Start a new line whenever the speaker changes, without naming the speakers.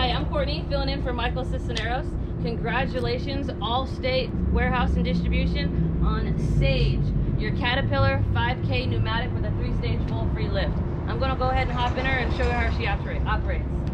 Hi, I'm Courtney, filling in for Michael Cisneros. Congratulations, All-State Warehouse and Distribution, on Sage, your Caterpillar 5K pneumatic with a 3-stage full free lift. I'm going to go ahead and hop in her and show you how she operates.